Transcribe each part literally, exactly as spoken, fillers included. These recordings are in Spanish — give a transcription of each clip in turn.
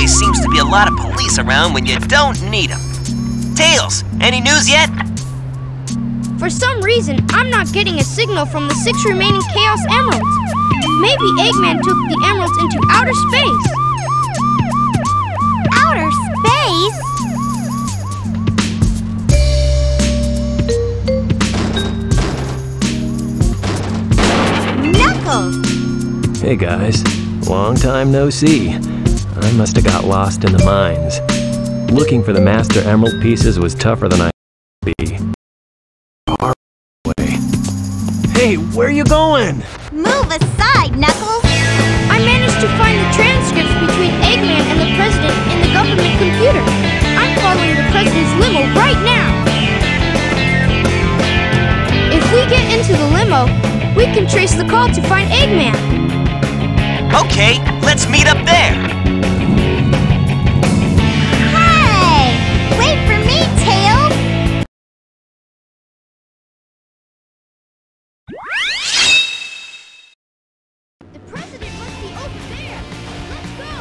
always seems to be a lot of police around when you don't need them. Tails, any news yet? For some reason, I'm not getting a signal from the six remaining Chaos Emeralds. Maybe Eggman took the emeralds into outer space. Outer space? Knuckles! Hey guys, long time no see. I must have got lost in the mines. Looking for the Master Emerald pieces was tougher than I thought it would be. Far away. Hey, where are you going? Move aside, Knuckles! I managed to find the transcripts between Eggman and the President in the government computer. I'm following the President's limo right now. If we get into the limo, we can trace the call to find Eggman. Okay, let's meet up there. Hey! Wait for me, Tails! The President must be over there. Let's go.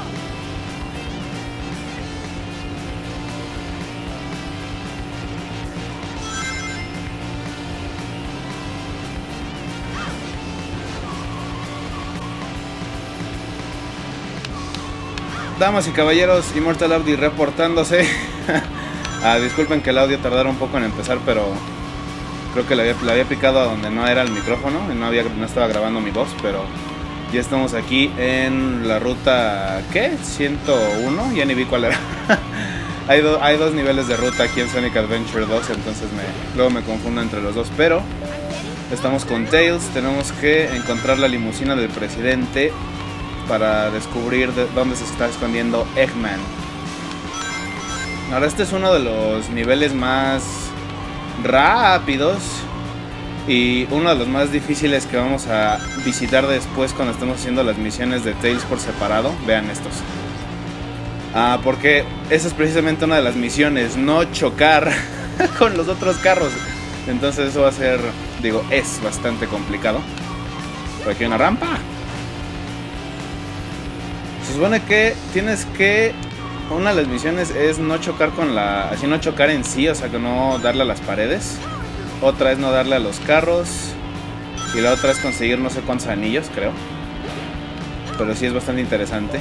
Damas y caballeros, Immortal Audi reportándose. ah, disculpen que el audio tardara un poco en empezar, pero creo que le había, le había picado a donde no era el micrófono y no, había, no estaba grabando mi voz, pero ya estamos aquí en la ruta, ¿qué? ciento uno, ya ni vi cuál era. hay, do, hay dos niveles de ruta aquí en Sonic Adventure dos, entonces me, luego me confundo entre los dos, pero estamos con Tails, tenemos que encontrar la limusina del presidente para descubrir de dónde se está escondiendo Eggman. Ahora este es uno de los niveles más rápidos y uno de los más difíciles que vamos a visitar después cuando estemos haciendo las misiones de Tails por separado. Vean estos. Ah, porque esa es precisamente una de las misiones, no chocar con los otros carros. Entonces eso va a ser, digo, es bastante complicado. Por aquí hay una rampa. Se supone que tienes que... Una de las misiones es no chocar con la... Así no chocar en sí, o sea que no darle a las paredes. Otra es no darle a los carros. Y la otra es conseguir no sé cuántos anillos, creo. Pero sí es bastante interesante.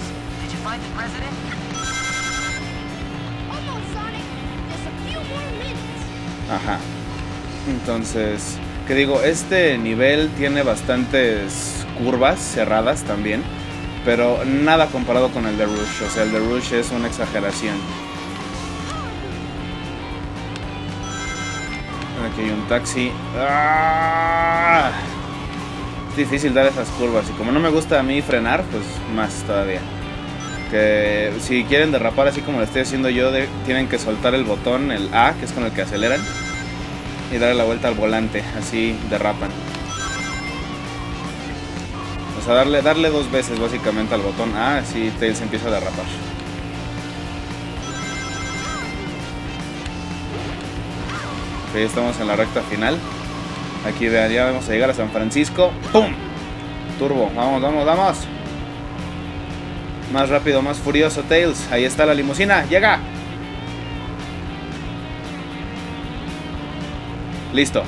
Ajá. Entonces, que digo, este nivel tiene bastantes curvas cerradas también. Pero nada comparado con el de Rush. O sea, el de Rush es una exageración. Aquí hay un taxi. ¡Ah! Es difícil dar esas curvas. Y como no me gusta a mí frenar, pues más todavía. Que si quieren derrapar así como lo estoy haciendo yo, de, tienen que soltar el botón, el A, que es con el que aceleran, y darle la vuelta al volante. Así derrapan. O sea, darle, darle dos veces básicamente al botón A, así Tails empieza a derrapar. Ok, estamos en la recta final. Aquí vean, ya vamos a llegar a San Francisco. ¡Pum! Turbo, vamos, vamos, vamos. Más rápido, más furioso Tails. Ahí está la limusina, llega. Listo.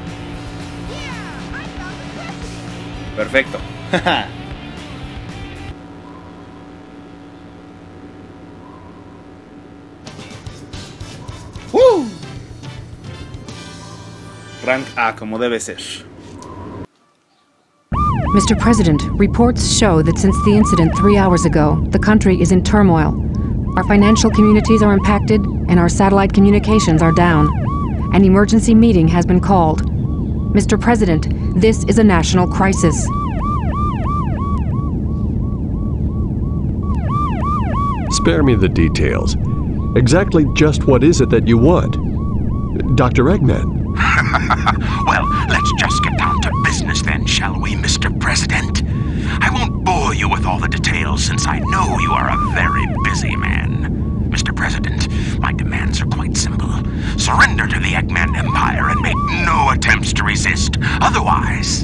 Perfecto. ¡Uh! Rank A, como debe ser. Mister President, reports show that since the incident three hours ago, the country is in turmoil. Our financial communities are impacted, and our satellite communications are down. An emergency meeting has been called. Mister President, this is a national crisis. Spare me the details. Exactly just what is it that you want? Doctor Eggman. Well, let's just get down to business then, shall we, Mister President? I won't bore you with all the details since I know you are a very busy man. Mister President, my demands are quite simple. Surrender to the Eggman Empire and make no attempts to resist. Otherwise...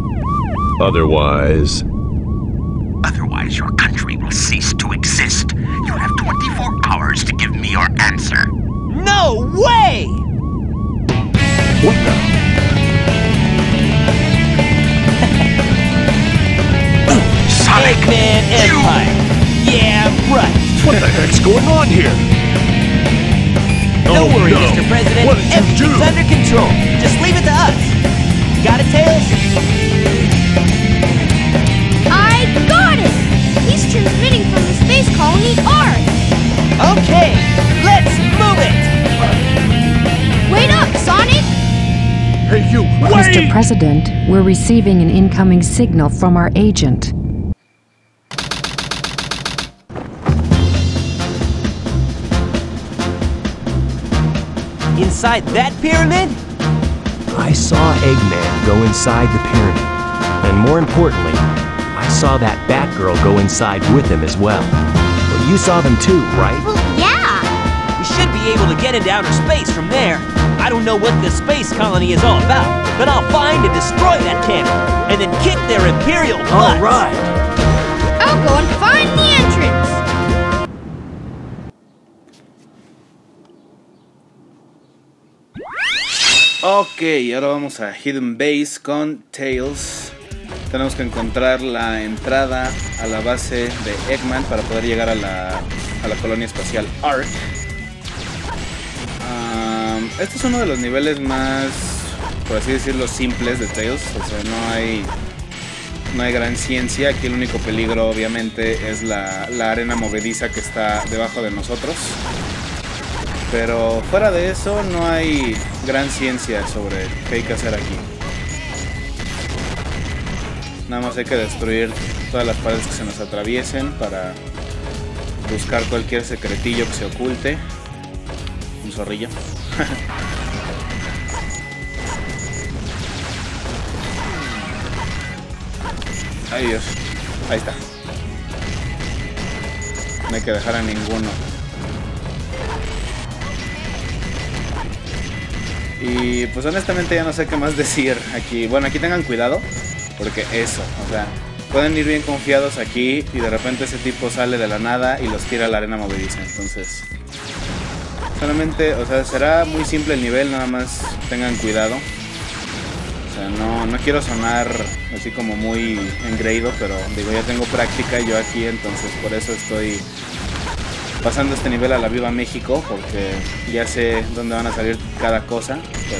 Otherwise... Otherwise, your country will cease to exist, What the heck's going on here? Don't Oh, worry, no. Mister President. What did you Everything's do? under control. Just leave it to us. Got it, Tails? I got it! He's transmitting from the space colony Ark. Okay, let's move it! Wait up, Sonic! Hey, you, Mister wait! President, we're receiving an incoming signal from our agent. Inside that pyramid? I saw Eggman go inside the pyramid. And more importantly, I saw that Batgirl go inside with him as well. Well, you saw them too, right? Well, yeah. We should be able to get into outer space from there. I don't know what the space colony is all about, but I'll find and destroy that cannon, and then kick their Imperial butts. All right. I'll go and find the entrance. Ok, ahora vamos a Hidden Base con Tails. Tenemos que encontrar la entrada a la base de Eggman para poder llegar a la, a la colonia espacial Ark. Um, este es uno de los niveles más, por así decirlo, simples de Tails. O sea, no hay, no hay gran ciencia. Aquí el único peligro obviamente es la, la arena movediza que está debajo de nosotros. Pero fuera de eso no hay gran ciencia sobre qué hay que hacer aquí. Nada más hay que destruir todas las paredes que se nos atraviesen para buscar cualquier secretillo que se oculte. Un zorrillo. Ay, Dios. Ahí está. No hay que dejar a ninguno. Y pues honestamente ya no sé qué más decir aquí. Bueno, aquí tengan cuidado, porque eso, o sea, pueden ir bien confiados aquí y de repente ese tipo sale de la nada y los tira a la arena movediza. Entonces, solamente, o sea, será muy simple el nivel, nada más tengan cuidado. O sea, no, no quiero sonar así como muy engreído, pero digo, ya tengo práctica yo aquí, entonces por eso estoy pasando este nivel a la Viva México, porque ya sé dónde van a salir cada cosa, pero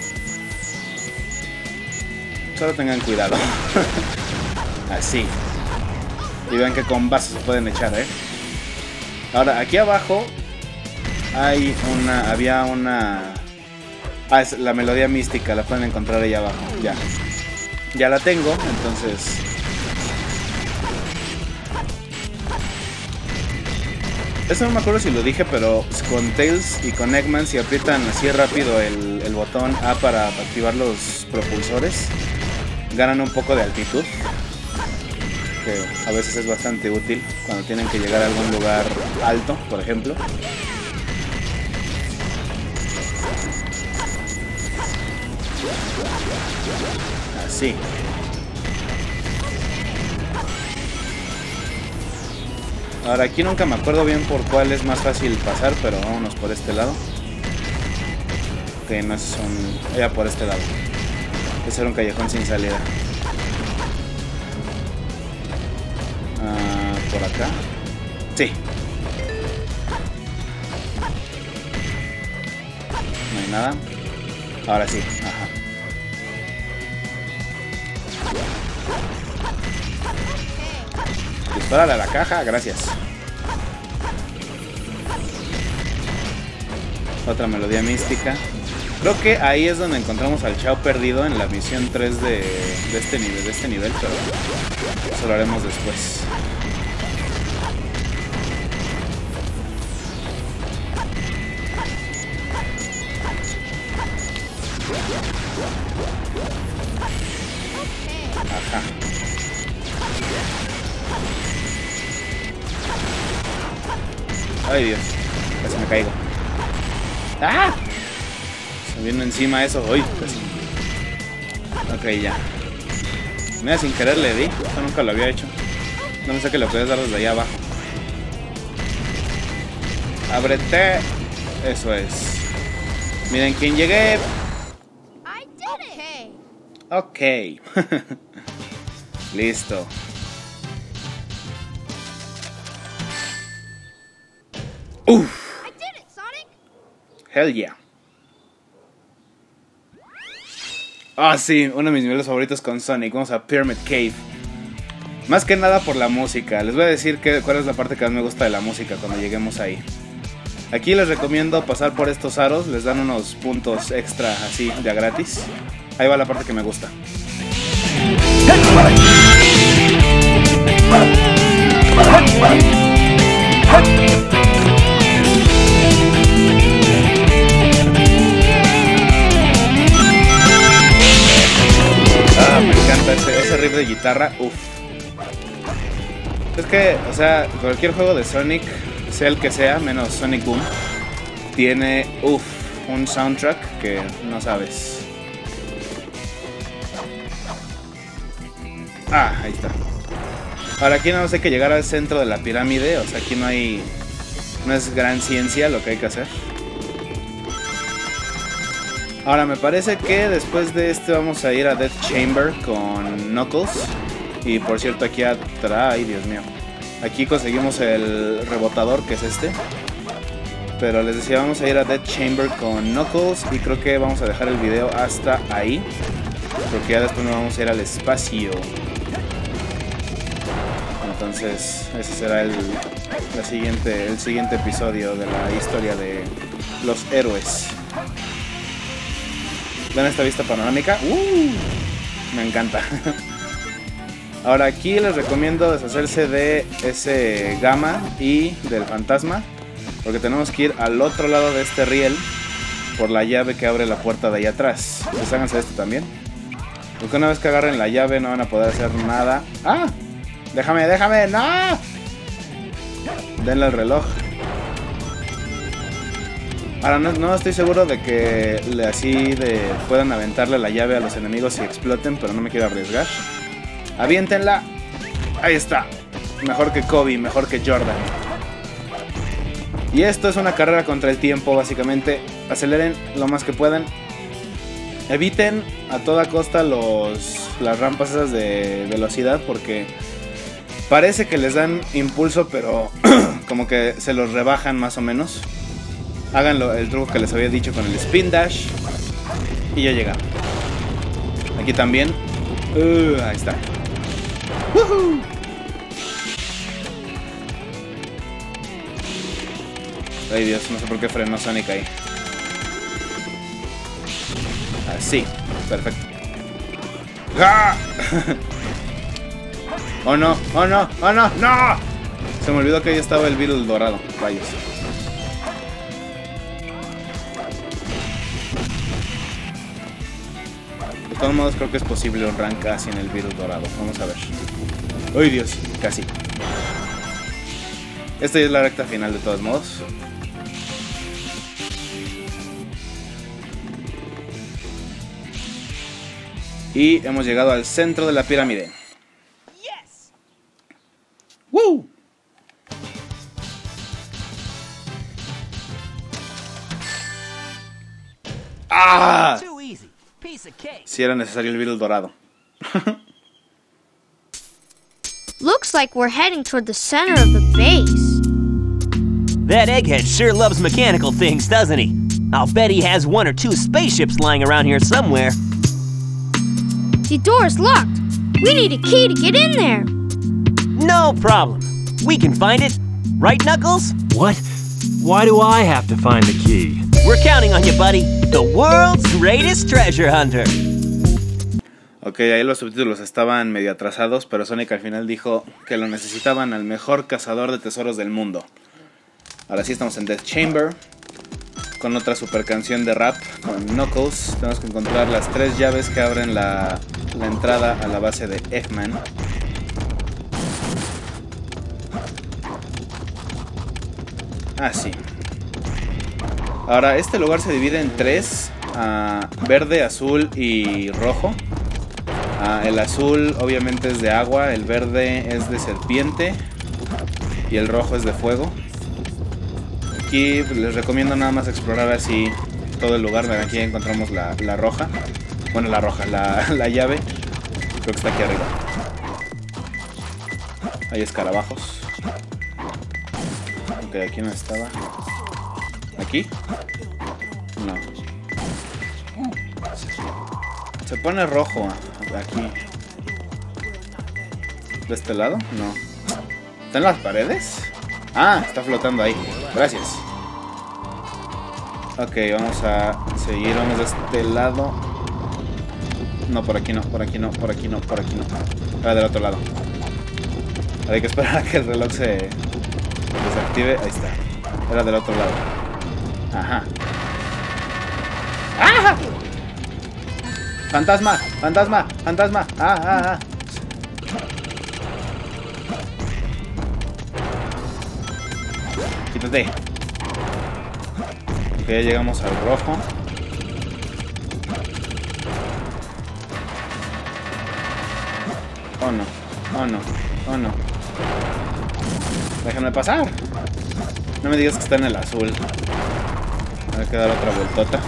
solo tengan cuidado. Así. Y vean que con bases se pueden echar, ¿eh? Ahora, aquí abajo hay una, había una... Ah, es la melodía mística, la pueden encontrar ahí abajo, ya. Ya la tengo, entonces... Eso no me acuerdo si lo dije, pero con Tails y con Eggman, si aprietan así rápido el, el botón A para activar los propulsores, ganan un poco de altitud, que a veces es bastante útil cuando tienen que llegar a algún lugar alto, por ejemplo. Así. Ahora aquí nunca me acuerdo bien por cuál es más fácil pasar, pero vámonos por este lado. Ok, no es un... ya por este lado. Ese era un callejón sin salida. Ah, por acá. Sí. No hay nada. Ahora sí, ajá. Dispárale a la caja, gracias. Otra melodía mística. Creo que ahí es donde encontramos al Chao perdido en la misión tres de, de este nivel, de este nivel, pero eso lo haremos después. Ajá. Ay, Dios, casi me caigo. ¡Ah! Se vino encima eso. Uy, casi. Ok, ya. Mira, sin querer le di. Esto nunca lo había hecho. No pensé que le podías dar desde allá abajo. Ábrete. Eso es. Miren quién llegué. Ok. Uff. Hell yeah. Ah, sí, uno de mis niveles favoritos con Sonic. Vamos a Pyramid Cave. Más que nada por la música. Les voy a decir que, cuál es la parte que más me gusta de la música cuando lleguemos ahí. Aquí les recomiendo pasar por estos aros. Les dan unos puntos extra así de a gratis. Ahí va la parte que me gusta. Ah, me encanta ese, ese riff de guitarra. Uff. Es que, o sea, cualquier juego de Sonic, sea el que sea, menos Sonic Boom, tiene, uff, un soundtrack que no sabes. Ah, ahí está. Ahora aquí nada más hay que llegar al centro de la pirámide. O sea, aquí no hay... No es gran ciencia lo que hay que hacer. Ahora me parece que después de este vamos a ir a Death Chamber con Knuckles. Y por cierto aquí atrás... Ay, Dios mío. Aquí conseguimos el rebotador, que es este. Pero les decía, vamos a ir a Death Chamber con Knuckles. Y creo que vamos a dejar el video hasta ahí, porque ya después nos vamos a ir al espacio. Entonces ese será el, la siguiente, el siguiente episodio de la historia de los héroes. ¿Ven esta vista panorámica? ¡Uh! Me encanta. Ahora aquí les recomiendo deshacerse de ese gamma y del fantasma, porque tenemos que ir al otro lado de este riel por la llave que abre la puerta de allá atrás. Pues háganse esto también, porque una vez que agarren la llave no van a poder hacer nada. ¡Ah! ¡Déjame, déjame! ¡No! Denle el reloj. Ahora no, no estoy seguro de que así de puedan aventarle la llave a los enemigos y exploten, pero no me quiero arriesgar. ¡Aviéntenla! Ahí está. Mejor que Kobe, mejor que Jordan. Y esto es una carrera contra el tiempo, básicamente. Aceleren lo más que puedan. Eviten a toda costa los, las rampas esas de velocidad, porque parece que les dan impulso, pero como que se los rebajan más o menos. Háganlo, el truco que les había dicho con el Spin Dash. Y ya llegaron. Aquí también. Uh, ahí está. ¡Woohoo! Ay Dios, no sé por qué frenó Sonic ahí. Así, perfecto. ¡Ah! Oh no, oh no, oh no, no. Se me olvidó que ahí estaba el Beetle dorado. Rayos. De todos modos creo que es posible un rank así en el Beetle dorado. Vamos a ver. ¡Ay Dios! Casi. Esta ya es la recta final de todos modos. Y hemos llegado al centro de la pirámide. Yes. ¡Woo! ¡Ah! Too easy. Piece of cake. Si era necesario el Beetle dorado. Looks like we're heading toward the center of the base. That egghead sure loves mechanical things, doesn't he? I'll bet he has one or two spaceships lying around here somewhere. The door is locked. We need a key to get in there. No problem. We can find it. Right, Knuckles? What? Why do I have to find the key? We're counting on you, buddy. The world's greatest treasure hunter. Ok, ahí los subtítulos estaban medio atrasados, pero Sonic al final dijo que lo necesitaban al mejor cazador de tesoros del mundo. Ahora sí estamos en Death Chamber, con otra super canción de rap con Knuckles. Tenemos que encontrar las tres llaves que abren la, la entrada a la base de Eggman. Ah, sí. Ahora, este lugar se divide en tres, uh, verde, azul y rojo. Uh, el azul obviamente es de agua, el verde es de serpiente y el rojo es de fuego. Aquí les recomiendo nada más explorar así todo el lugar. Aquí encontramos la, la roja. Bueno, la roja, la, la llave. Creo que está aquí arriba. Hay escarabajos. Ok, Ok, aquí no estaba. ¿Aquí? No. Se pone rojo aquí. ¿De este lado? No. ¿Está en las paredes? Ah, está flotando ahí. Gracias. Ok, vamos a seguir. Vamos de este lado. No, por aquí no, por aquí no, por aquí no, por aquí no. Ah, del otro lado. Hay que esperar a que el reloj se desactive. Ahí está. Era del otro lado. Ajá. ¡Ah! ¡Fantasma! ¡Fantasma! ¡Fantasma! ¡Ah, ah, ah! Quítate. Ok, ya llegamos al rojo. Oh no, oh no, oh no. Déjame pasar. No me digas que está en el azul. Me voy a quedar otra vueltota.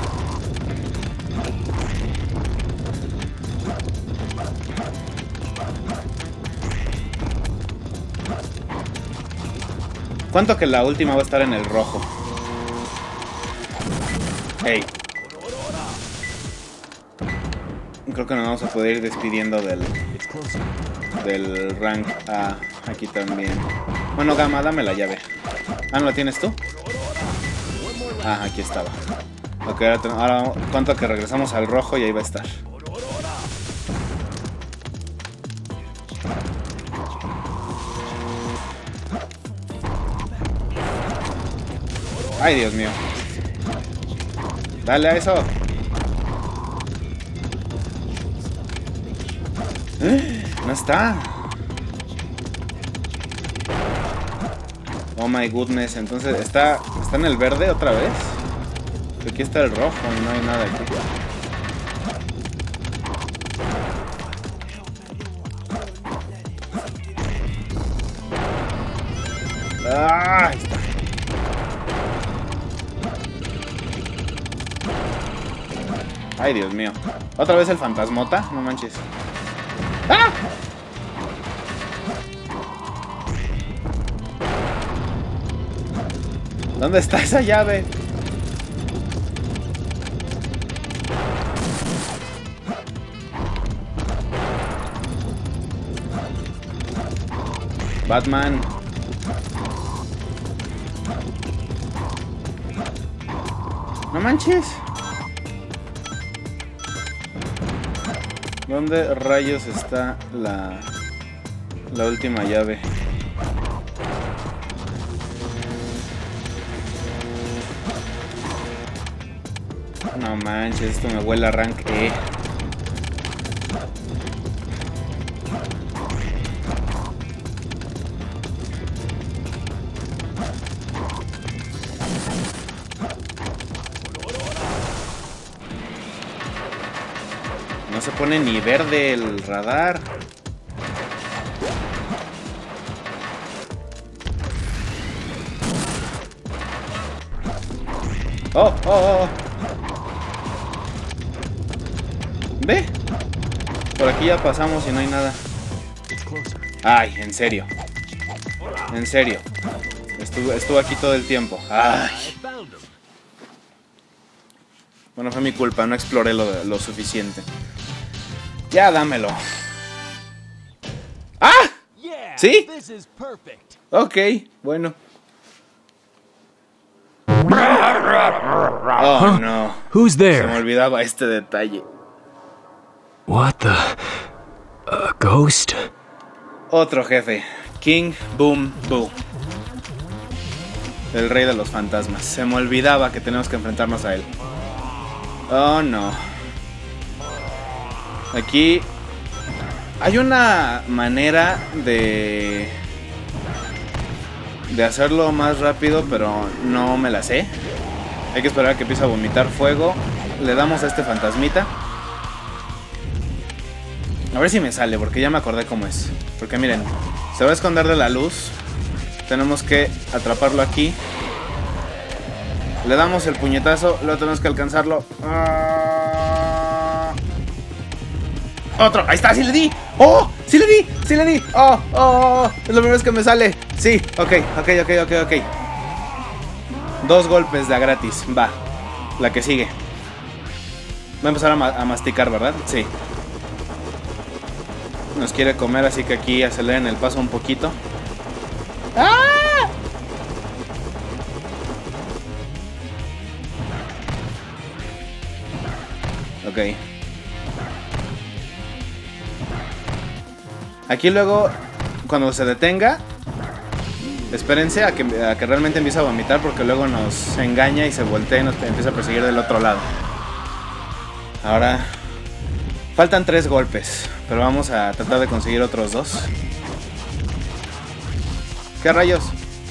¿Cuánto que la última va a estar en el rojo? Hey. Creo que nos vamos a poder ir despidiendo del del rank A. Aquí también. Bueno, Gama, dame la llave. Ah, ¿no la tienes tú? Ah, aquí estaba. Ok, ahora, ahora cuánto que regresamos al rojo y ahí va a estar. Ay, Dios mío. Dale a eso. No está. Oh my goodness. Entonces, ¿está, está en el verde otra vez? Aquí está el rojo y no hay nada aquí. Ah, ahí está. Ay, Dios mío. ¿Otra vez el fantasmota? No manches. ¡Ah! ¿Dónde está esa llave? Batman. No manches. ¿Dónde rayos está la, la última llave? No manches, esto me huele a rank E. No se pone ni verde el radar. Oh, oh, oh. ¿Ve? Por aquí ya pasamos y no hay nada. Ay, en serio. En serio. Estuvo, estuvo aquí todo el tiempo. Ay. Bueno, fue mi culpa, no exploré lo, lo suficiente. Ya, dámelo. ¡Ah! ¿Sí? Ok, bueno. Oh, no. Who's there? Se me olvidaba este detalle. What the... A ghost? Otro jefe. King Boom Boo. El rey de los fantasmas. Se me olvidaba que tenemos que enfrentarnos a él. Oh, no. Aquí hay una manera de de hacerlo más rápido, pero no me la sé. Hay que esperar a que empiece a vomitar fuego. Le damos a este fantasmita. A ver si me sale, porque ya me acordé cómo es. Porque miren, se va a esconder de la luz. Tenemos que atraparlo aquí. Le damos el puñetazo, luego tenemos que alcanzarlo. Ah... Otro, ahí está, sí le di. ¡Oh! ¡Sí le di! ¡Sí le di! ¡Oh! ¡Oh! Es lo primero que me sale. Sí, ok, ok, ok, ok, ok. Dos golpes de a gratis. Va. La que sigue. Va a empezar a, ma a masticar, ¿verdad? Sí. Nos quiere comer, así que aquí aceleren el paso un poquito. ¡Ah! Ok. Aquí luego, cuando se detenga, espérense a que, a que realmente empiece a vomitar, porque luego nos engaña y se voltea y nos empieza a perseguir del otro lado. Ahora faltan tres golpes, pero vamos a tratar de conseguir otros dos. ¿Qué rayos?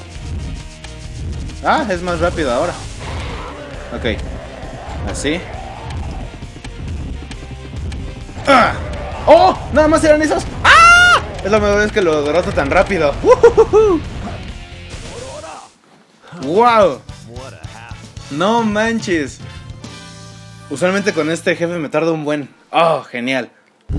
Ah, es más rápido ahora. Ok. Así. ¡Ah! ¡Oh! Nada más eran esos. ¡Ah! Es lo mejor, es que lo derroto tan rápido. ¡Uh! ¡Wow! No manches. Usualmente con este jefe me tarda un buen. ¡Oh, genial!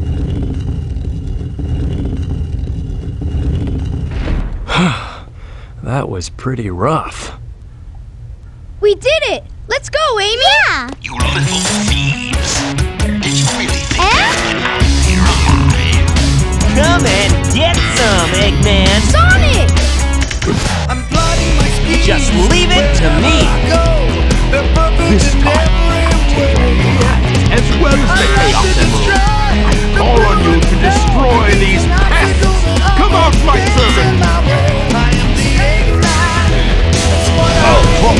That was pretty rough. We did it! Let's go, Amy! Yeah! You little thieves. Did you really think Eh? that you're alive? Come and get some, Eggman! Sonic! Just leave it to me! This time, as well as the Chaos Emerald, I call on you to destroy these pests! Come out, my servant! Oh, whoa.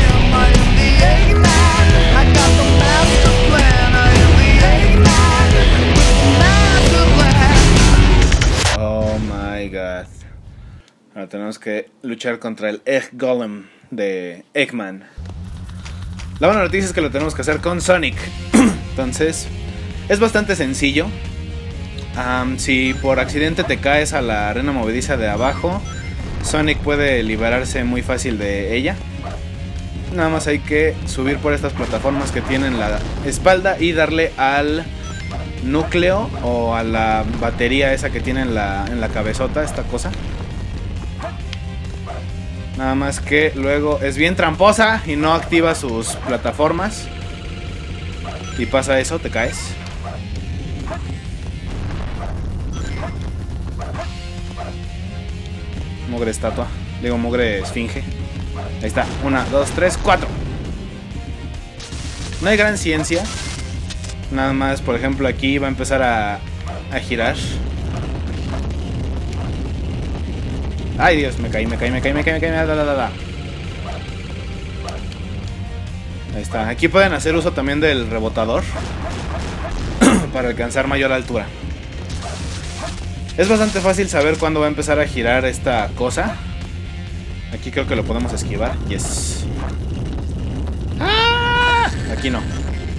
Oh my god. Ahora tenemos que luchar contra el Egg Golem de Eggman. La buena noticia es que lo tenemos que hacer con Sonic. Entonces, es bastante sencillo. Um, si por accidente te caes a la arena movediza de abajo, Sonic puede liberarse muy fácil de ella. Nada más hay que subir por estas plataformas que tienen la espalda y darle al núcleo o a la batería esa que tiene en la, en la cabezota, esta cosa. Nada más que luego es bien tramposa y no activa sus plataformas. Y pasa eso, te caes. Mugre estatua. Digo, mugre esfinge. Ahí está. Una, dos, tres, cuatro. No hay gran ciencia. Nada más, por ejemplo, aquí va a empezar a, a girar. Ay, Dios, me caí, me caí, me caí, me caí, me caí, me caí, da, da, da. Ahí está. Aquí pueden hacer uso también del rebotador para alcanzar mayor altura. Es bastante fácil saber cuándo va a empezar a girar esta cosa. Aquí creo que lo podemos esquivar. Yes. ¡Ah! Aquí no.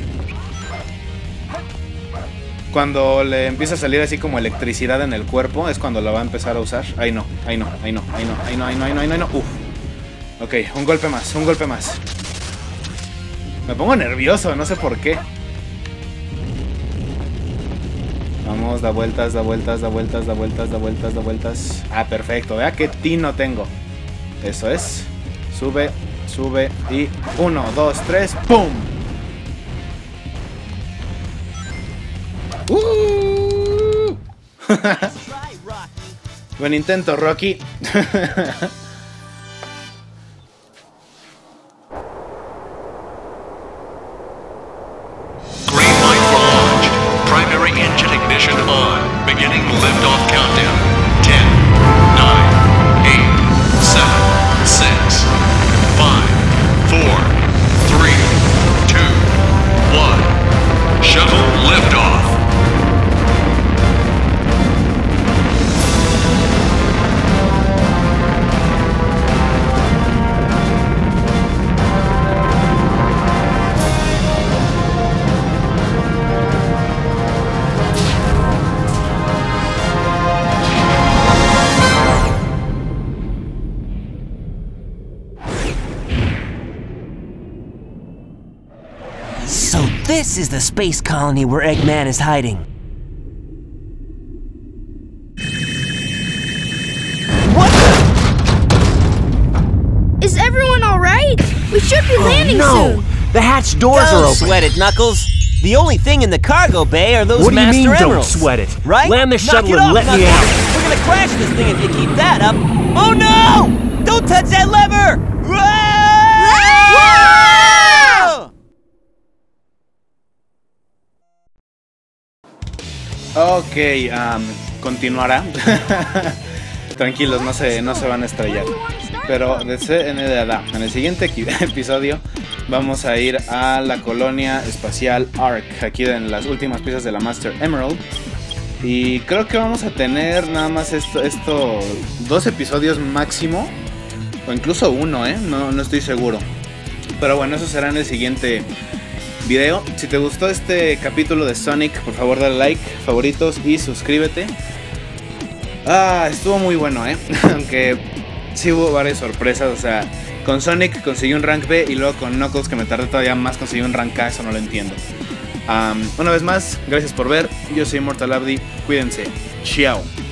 Cuando le empieza a salir así como electricidad en el cuerpo, es cuando la va a empezar a usar. Ahí no, ahí no, ahí no, ahí no, ahí no, ahí no, ahí no, ahí no, ahí no. Uf. Ok, un golpe más, un golpe más. Me pongo nervioso, no sé por qué. Vamos, da vueltas, da vueltas, da vueltas, da vueltas, da vueltas, da vueltas. Ah, perfecto, vea qué tino tengo. Eso es. Sube, sube y uno, dos, tres, ¡pum! Uh. Buen intento, Rocky. Green light for launch. Primary engine ignition on. Beginning liftoff countdown. ten, nine, eight, seven, six, five, four, three, two, one. Shuttle liftoff. So this is the space colony where Eggman is hiding. What the? Is everyone alright? right? We should be landing oh, no. soon. The hatch doors don't are open. Sweat it, Knuckles. The only thing in the cargo bay are those what Master do you mean, Emeralds. Don't sweat it. Right? Land the Knock shuttle it and off, let Knuckles. me out. We're gonna crash this thing if you keep that up. Oh no! Don't touch that lever! Ok, um, continuará. Tranquilos, no se, no se van a estrellar. Pero en el siguiente episodio vamos a ir a la colonia espacial Ark, aquí en las últimas piezas de la Master Emerald. Y creo que vamos a tener nada más esto, esto dos episodios máximo, o incluso uno, ¿eh? No, no estoy seguro. Pero bueno, eso será en el siguiente video. Si te gustó este capítulo de Sonic, por favor dale like, favoritos y suscríbete. Ah, estuvo muy bueno, ¿eh? Aunque sí hubo varias sorpresas, o sea, con Sonic conseguí un rank B y luego con Knuckles, que me tardé todavía más, conseguí un rank A, eso no lo entiendo. Um, una vez más, gracias por ver, yo soy Immortal Abdi, cuídense, chao.